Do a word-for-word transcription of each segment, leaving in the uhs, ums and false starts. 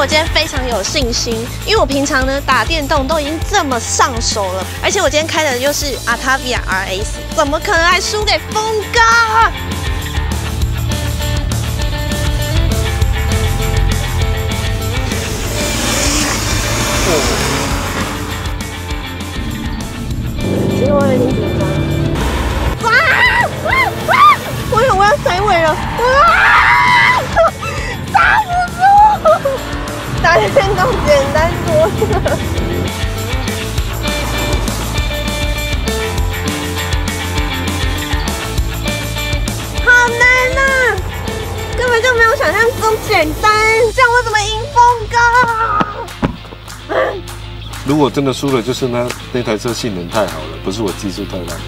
我今天非常有信心，因为我平常呢打电动都已经这么上手了，而且我今天开的又是 Altavia R S， 怎么可能还输给峰哥？其实我有点紧张。啊啊啊！我以为我要甩尾了。啊！刹不住！打电动简单多了。好难啊！根本就没有想象中简单。这样我怎么赢峰哥？ 如果真的输了，就是那那台车性能太好了，不是我技术太烂。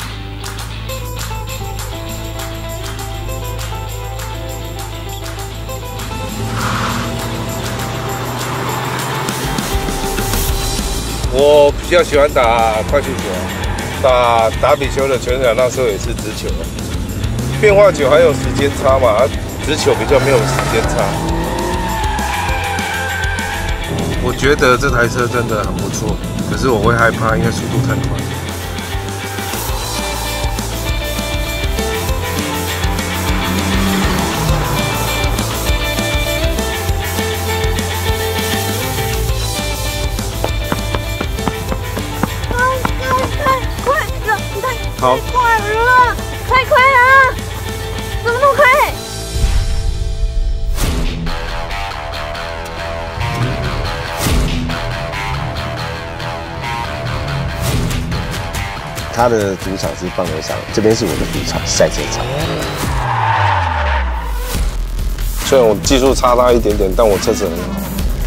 我比较喜欢打快速球，打打比球的拳脚那时候也是直球，变化球还有时间差嘛，直球比较没有时间差。我觉得这台车真的很不错，可是我会害怕，因为速度太快。好， 太快了，太快了，怎么那么快？ 他的主场是棒球场，这边是我的主场赛车场。 虽然我技术差他一点点，但我车子很好。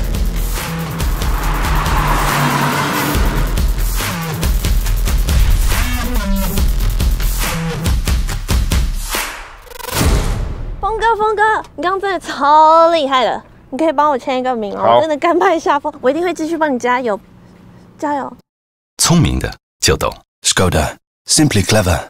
峰哥，峰哥，你刚刚真的超厉害的，你可以帮我签一个名哦，我真的甘拜下风，我一定会继续帮你加油，加油！ 聪明的就懂 Skoda， Simply Clever。